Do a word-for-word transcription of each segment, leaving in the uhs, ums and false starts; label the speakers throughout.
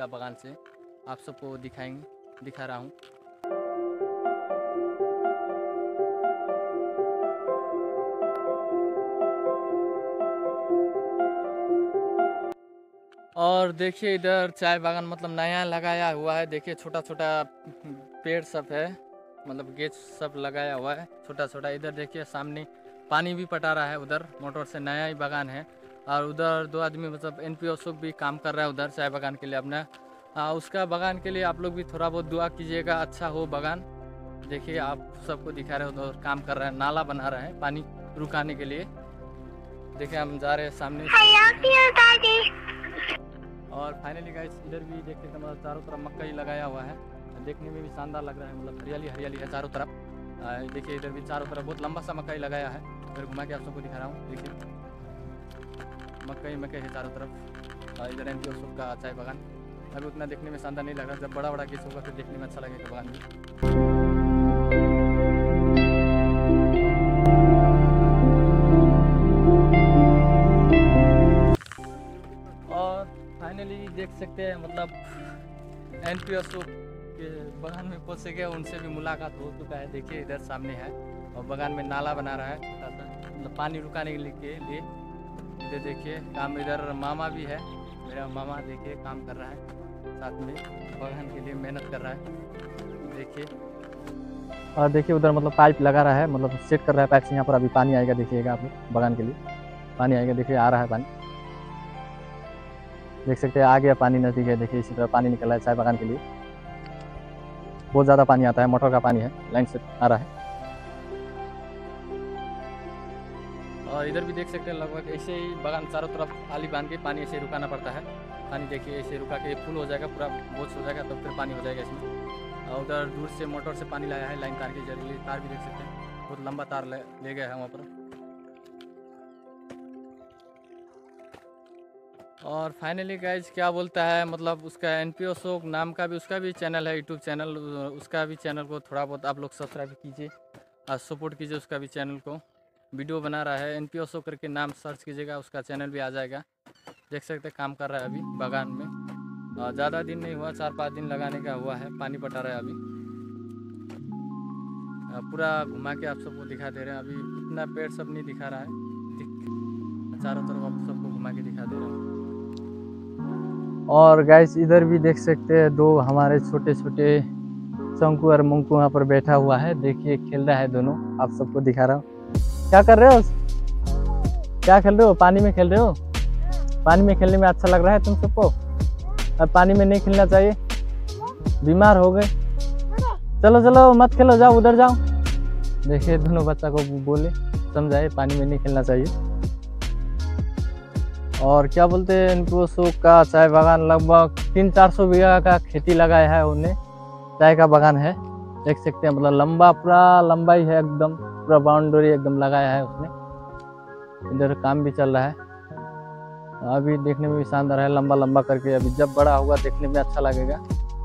Speaker 1: बगान से आप सबको दिखाएंगे दिखा रहा हूँ। और देखिए इधर चाय बागान मतलब नया लगाया हुआ है। देखिए छोटा छोटा पेड़ सब है, मतलब गेट सब लगाया हुआ है छोटा छोटा। इधर देखिए सामने पानी भी पटा रहा है, उधर मोटर से नया ही बागान है। और उधर दो आदमी मतलब एन पी अशोक भी काम कर रहा है उधर चाय बागान के लिए अपना। आ, उसका बागान के लिए आप लोग भी थोड़ा बहुत दुआ कीजिएगा, अच्छा हो बागान। देखिए आप सबको दिखा रहे हो उधर काम कर रहा है, नाला बना रहा है पानी रुकाने के लिए। देखिए हम जा रहे हैं सामने। और फाइनली गाइस इधर भी देख सकते हैं मतलब चारों तरफ मक्का ही लगाया हुआ है, देखने में भी शानदार लग रहा है, मतलब हरियाली हरियाली है चारों तरफ। देखिए इधर भी चारों तरफ बहुत लंबा सा मक्का ही लगाया है। इधर घुमा के आप सबको दिखा रहा हूँ। देखिए मक्का ही मक्का है चारों तरफ। इधर एन पी अशोक का चाय बागान अभी उतना देखने में शानदार नहीं लग रहा, जब बड़ा बड़ा केस होगा फिर देखने में अच्छा लगेगा बागान भी। फाइनली देख सकते हैं मतलब एन पी अशोक के बागान में पहुँच गए, उनसे भी मुलाकात हो चुका है। देखिए इधर सामने है और बागान में नाला बना रहा है छोटा सा, मतलब पानी रुकाने के लिए इधर देखिए काम। इधर मामा भी है, मेरा मामा देखिए काम कर रहा है साथ में, बागान के लिए मेहनत कर रहा है। देखिए और देखिए उधर मतलब पाइप लगा रहा है, मतलब सेट कर रहा है पाइप से। यहाँ पर अभी पानी आएगा, देखिएगा आप बागान के लिए पानी आएगा। देखिए आ रहा है पानी, देख सकते हैं आ गया पानी नजदीक है। देखिए इसी तरह पानी निकल रहा है चाय बागान के लिए, बहुत ज़्यादा पानी आता है, मोटर का पानी है, लाइन से आ रहा है। और इधर भी देख सकते हैं लगभग ऐसे ही बागान चारों तरफ आली बांध के पानी ऐसे रुकाना पड़ता है। पानी देखिए ऐसे रुका के फुल हो जाएगा, पूरा बोझ हो जाएगा, तब फिर पानी हो जाएगा इसमें। और उधर दूर से मोटर से पानी लाया है, लाइन तार के जरिए। तार भी देख सकते हैं, बहुत लंबा तार ले, ले गया है वहाँ पर। और फाइनली गाइज क्या बोलता है मतलब उसका एन पी अशोक नाम का भी उसका भी चैनल है, यूट्यूब चैनल। उसका भी चैनल को थोड़ा बहुत आप लोग सब्सक्राइब कीजिए और सपोर्ट कीजिए उसका भी चैनल को। वीडियो बना रहा है, एन पी अशोक करके नाम सर्च कीजिएगा, उसका चैनल भी आ जाएगा। देख सकते हैं काम कर रहा है अभी बागान में। ज़्यादा दिन नहीं हुआ, चार पाँच दिन लगाने का हुआ है, पानी पटा रहा है अभी। पूरा घुमा के आप सबको दिखा दे रहे हैं। अभी इतना पेड़ सब नहीं दिखा रहा है, चारों तरफ आप सबको घुमा के दिखा दे रहे हैं। और गाइस इधर भी देख सकते हैं दो हमारे छोटे छोटे शंकु और मुंकू वहाँ पर बैठा हुआ है। देखिए खेल रहा है दोनों, आप सबको दिखा रहा हूँ। क्या कर रहे हो, क्या खेल रहे हो? पानी में खेल रहे हो? पानी में खेलने में अच्छा लग रहा है तुम सबको? अब पानी में नहीं खेलना चाहिए, बीमार हो गए। चलो चलो मत खेलो, जाओ उधर जाओ। देखिए दोनों बच्चा को बोले समझाए पानी में नहीं खेलना चाहिए। और क्या बोलते हैं एन पी अशोक का चाय बागान लगभग तीन चार सौ बीघा का खेती लगाया है उन्हें, चाय का बागान है। देख सकते हैं मतलब लंबा पूरा लंबाई है, एकदम पूरा बाउंड्री एकदम लगाया है उसने। इधर काम भी चल रहा है, अभी देखने में भी शानदार है, लंबा लंबा करके। अभी जब बड़ा होगा देखने में अच्छा लगेगा।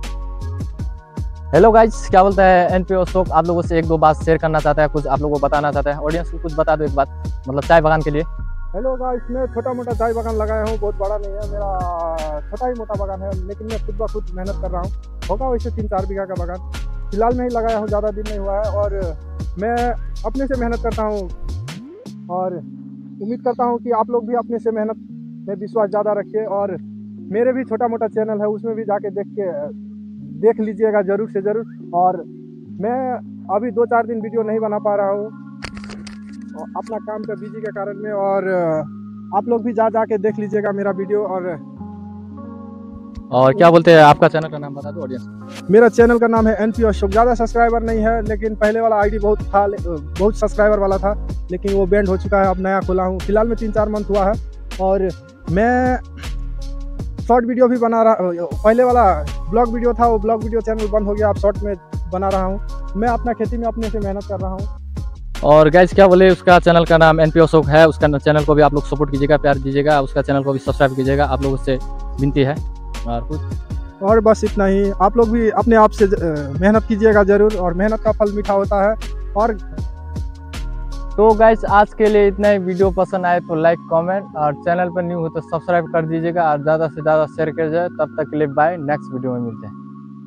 Speaker 1: हेलो गाइस, क्या बोलता है एन पी अशोक आप लोगों से एक दो बात शेयर करना चाहता है, कुछ आप लोगों को बताना चाहता है, ऑडियंस को कुछ बता दो एक बात मतलब चाय बागान के लिए।
Speaker 2: हेलो गाइस, मैं छोटा मोटा चाय बागान लगाया हूँ, बहुत बड़ा नहीं है मेरा, छोटा ही मोटा बागान है, लेकिन मैं खुद ब खुद मेहनत कर रहा हूँ। होगा वैसे तीन चार बीघा का बागान, फिलहाल में ही लगाया हूँ, ज़्यादा दिन नहीं हुआ है। और मैं अपने से मेहनत करता हूँ और उम्मीद करता हूँ कि आप लोग भी अपने से मेहनत में विश्वास ज़्यादा रखिए। और मेरे भी छोटा मोटा चैनल है, उसमें भी जाके देख के देख लीजिएगा ज़रूर से ज़रूर। और मैं अभी दो चार दिन वीडियो नहीं बना पा रहा हूँ अपना काम का बिजी के कारण में, और आप लोग भी जा जाके देख लीजिएगा मेरा वीडियो। और
Speaker 1: और क्या बोलते हैं आपका चैनल का नाम बता दो ऑडियंस।
Speaker 2: मेरा चैनल का नाम है एन पी अशोक। ज़्यादा सब्सक्राइबर नहीं है, लेकिन पहले वाला आईडी बहुत था, बहुत सब्सक्राइबर वाला था, लेकिन वो बैंड हो चुका है। अब नया खोला हूँ, फिलहाल में तीन चार मंथ हुआ है। और मैं शॉर्ट वीडियो भी बना रहा, पहले वाला ब्लॉग वीडियो था, वो ब्लॉग वीडियो चैनल बंद हो गया, अब शॉर्ट में बना रहा हूँ। मैं अपना खेती में अपने से मेहनत कर रहा हूँ।
Speaker 1: और गाइस क्या बोले उसका चैनल का नाम एन पी अशोक है, उसका चैनल को भी आप लोग सपोर्ट कीजिएगा, प्यार दीजिएगा, उसका चैनल को भी सब्सक्राइब कीजिएगा, आप लोगों से विनती है। और कुछ
Speaker 2: और बस इतना ही। आप लोग भी अपने आप से मेहनत कीजिएगा ज़रूर, और मेहनत का फल मीठा होता है। और
Speaker 1: तो गाइस आज के लिए इतना ही। वीडियो पसंद आए तो लाइक कमेंट और चैनल पर न्यू हो तो सब्सक्राइब कर दीजिएगा और ज़्यादा से ज़्यादा शेयर किया जाए। तब तक के लिए बाय, नेक्स्ट वीडियो में मिलते हैं।